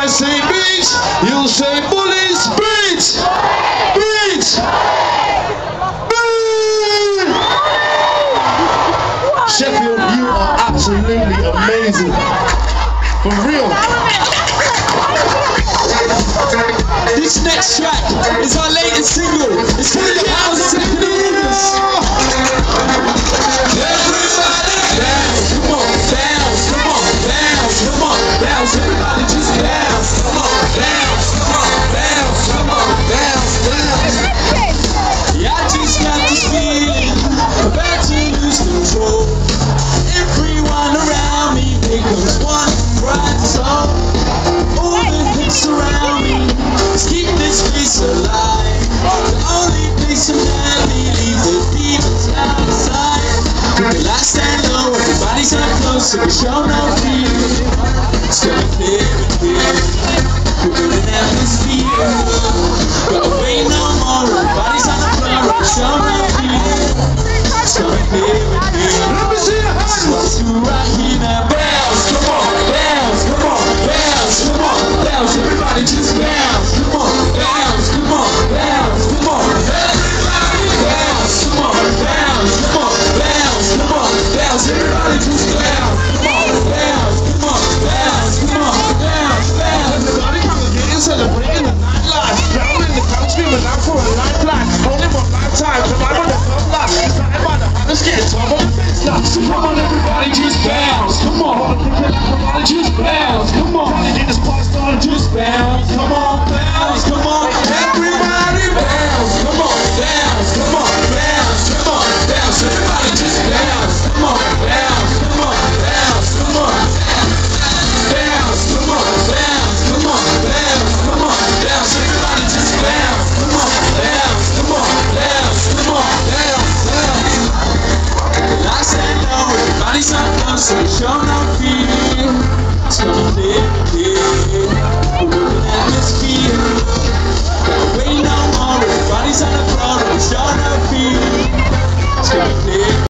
say beach, you say bullies. Beach! Beach! Sheffield, you are absolutely amazing. For real. This next track is our latest single. It's called The House of Blues. Everybody bounce, come on, bounce, come on, bounce, come on, bounce. Everybody just bounce, come on, bounce, come on, bounce, come on, bounce, bounce. Yeah, I just got this feeling, about to lose control. Everyone around me becomes one bright soul. All the things around me, let's keep this place alive. The only place I'm at, leave the demons outside. The last stand low, everybody's up close, so we show no fear. It's gonna clear and clear. We're building atmosphere. Gotta wait no more, everybody's on the floor, we show no fear. It's gonna clear and clear. Let me see the hands. Let's do right here now. Bounce, come on, bounce, come on, bounce, come on, bounce. Everybody just bounce, come on, bounce, come on, bounce, come on. Everybody bounce, come on, bounce, come on, bounce, come on, bounce. Everybody just bounce, come on, bounce, come on, bounce, come on, bounce, bounce. Everybody congregating, celebrating the nightlife. Down in the country, but not for a lifeline. Only one lifetime, so I'm gonna come live. Started by the hottest, getting top on the fence now. So come on, everybody just bounce, come on. Everybody just bounce, come on. In this party started, just bounce, come on, bounce, come on. Everybody bounce, come on, bounce, come on, bounce, come on, bounce. Everybody just bounce, come on, bounce, come on, bounce, come on. Bounce, come on, bounce, come on, bounce, come on, bounce. Everybody just bounce, come on, bounce, come on, bounce, come on, bounce, bounce. I said no, everybody's up close, so we show no fear. It's gonna live here.